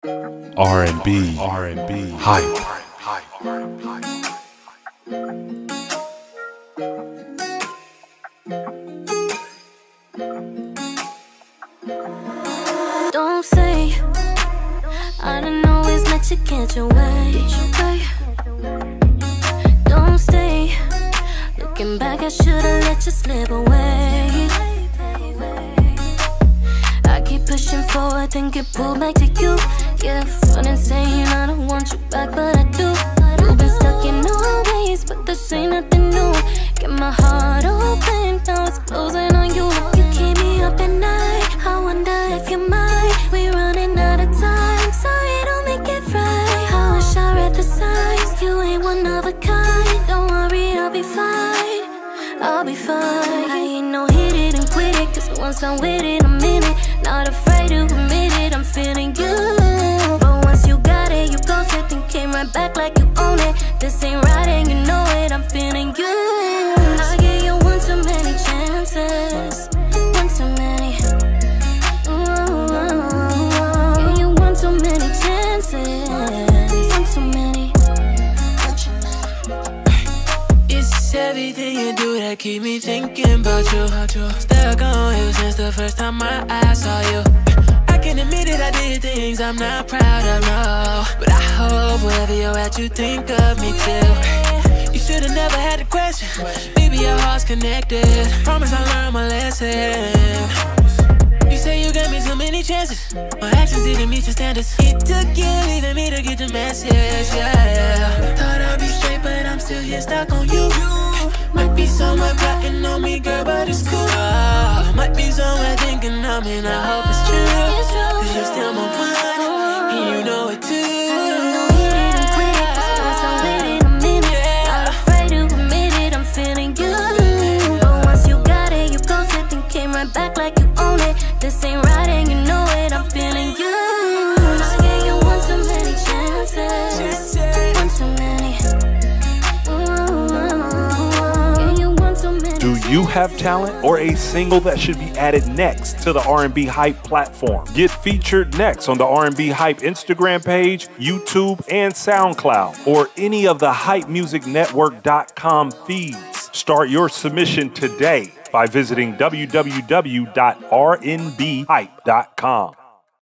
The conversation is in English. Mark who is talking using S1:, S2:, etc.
S1: R&B hype.
S2: Don't say I didn't always let you catch your way. Don't stay. Looking back, I should've let you slip away. I keep pushing forward, then get pulled back to you. Yeah, fun and saying I don't want you back, but I do. You've been stuck in old ways, but this ain't nothing new. Get my heart open, now it's closing on you. You keep me up at night, I wonder if you're mine. We're running out of time, sorry, don't make it right. I wish I read the signs, you ain't one of a kind. Don't worry, I'll be fine, I'll be fine. I ain't no hit it and quit it, cause once I'm with it, I'm in it. Not afraid to admit it, I'm feeling you. But once you got it, you ghosted and came right back like you own it. This ain't right and you know it, I'm feeling you. I gave you one too many chances, one too many. Gave you one too many chances, one too many.
S3: It's everything you do that keep me thinking about you. Stuck on you since the first time my eyes saw you. I can admit it, I did things I'm not proud of, no. But I hope wherever you're at, you think of me too. You should've never had to question, maybe our hearts connected. Promise I'll learn my lesson. You say you gave me so many chances, my actions didn't meet your standards. It took you leaving me to get the message, yeah. Thought I'd be straight, but I'm still here stuck on you. Might be someone plotting on me, girl, but it's cool. Might be someone thinking of me, and I hope it's true. Cause you're still my one, and you know it too.
S2: Back like you own it. This ain't right and you know it, I'm feeling you. I gave you one too many chances, one too many. Gave you one too many.
S1: Do you have talent or a single that should be added next to the R&B Hype platform? Get featured next on the R&B Hype Instagram page, YouTube, and SoundCloud, or any of the HypeMusicNetwork.com feeds. Start your submission today by visiting www.rnbhype.com.